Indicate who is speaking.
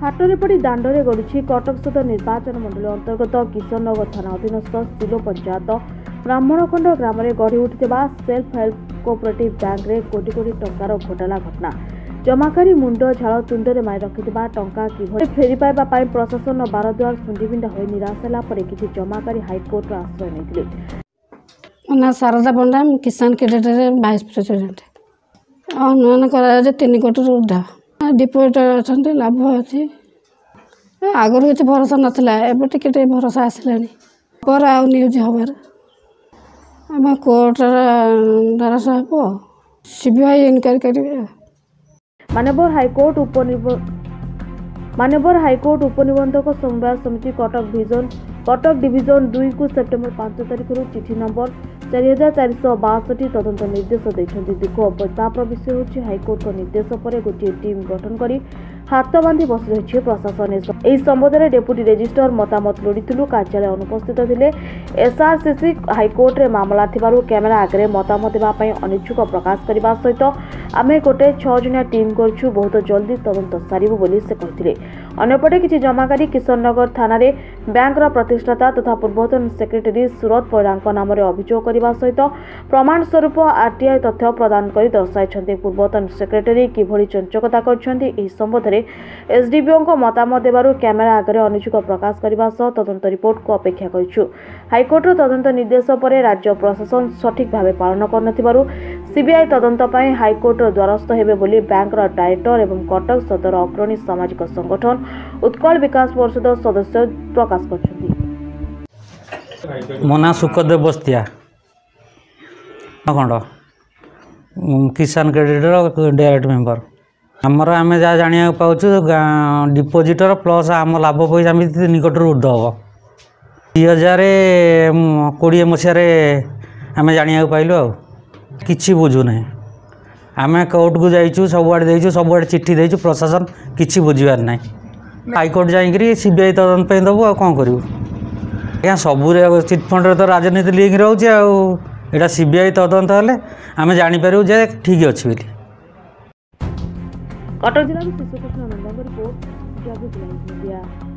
Speaker 1: हाटरे पड़ी दाण्डे गड़ुछि कटक सदर निर्वाचन मंडल अंतर्गत किशननगर थाना अधीनस्थ सिलो पंचायत ब्राह्मणखंड ग्राम में गढ़ी उठिथिबा सेल्फ हेल्प कोऑपरेटिव बैंक रे कोटी कोटी टंकार घोटाला घटना। जमाकारी मुंड झाड़ तुंडे मारी रखिथिबा टंका किभଳି फेरी पाइबा पाई प्रशासन बारद्वार सुंडीबिंडा होई निराश होला परे किछि जमाकारी हाईकोर्ट आश्रय नेथिले।
Speaker 2: ना शारदा पंडा किसान क्रेडिट रे वाइस प्रेसिडेंट अनुमान करा 3 कोटी ऊर्ध्व डिपोजिट अच्छा लाभ अच्छी आगुरी किसी भरोसा नाला एवं टे भरोसा आसलानी पर आउ न्यूज हबार आम कोर्ट द्वारस्थ हो सीबीआई इनक्वारी करेंगे।
Speaker 1: मान्यवर हाईकोर्ट उपनिबंधक समवाय समिति कटक डिविजन 2 को सेप्टेम्बर 5 तारिख चिठी नंबर 4462 तदंत निर्देश देते। दुख परितापर विषय होछि हाईकोर्ट निर्देश पर गोटे टीम गठन कर हाथ बांधि बस रही प्रशासन। यह संबंध में डेप्यूटी रजिस्ट्रार मतामत लोड़ीलु कार्यालय अनुपस्थित थे। एसआरसीसी हाईकोर्ट रे मामला थिबारु कैमेरा आगे मतामत देवाई अनिच्छुक प्रकाश करने सहित आमे गोटे 6 जणिया टीम करछु बहुत जल्दी तदंत सारिबु बोली से कहथिले। अन्यपटे किछि जमाकारी किशननगर थाना रे बैंकर प्रतिष्ठाता तथा पूर्वतन सेक्रेटरी सुरत पैरांक नाम रे अभियोग करने सहित प्रमाण स्वरूप आरटीआई तथ्य प्रदान कर दर्शाई। पूर्वतन सेक्रेटरी किभଳି चंचकता करछन्ती एही संबंध में एसडीपीओ को मतामत देबारु कैमेरा आगे अनिच्छुक प्रकाश करने सह तदंत रिपोर्ट को अपेक्षा करिछु। हाईकोर्ट तदंत निर्देश पर राज्य प्रशासन सठिक भाव पालन करनथिबारु सीबीआई तदंत पई हाईकोर्ट द्वारस्थ हेबे बोली बैंकर डायरेक्टर एवं कटक सदर अग्रणी सामाजिक संगठन उत्कल विकास परिषद सदस्य प्रकाश करछन्ती।
Speaker 3: मना सुखदेव बस्तिया खंड किसान क्रेडिट डायरेक्ट मेंबर आमर आम जहाँ जाना पाऊँ डिपोजिटर प्लस आम लाभ पैसा निकट ऊर्ध हम 2020 मसीह आम जाना पाइलु आ कि बुझुना आम कोर्ट को जाइचु सबुआड़े सबुआड़े चिट्ठी देचु प्रशासन किसी बुझार ना हाईकोर्ट जाकि सीबीआई तदंत पे देवु आ कौन करूँ आज्ञा सबू चिटफंड तो राजनीति लिंक रोचे आटा सीबीआई तदंत हेले आम जापर जे ठीक अच्छे बोली।
Speaker 1: कटक जिला शिशुकृष्ण नंदा रिपोर्ट।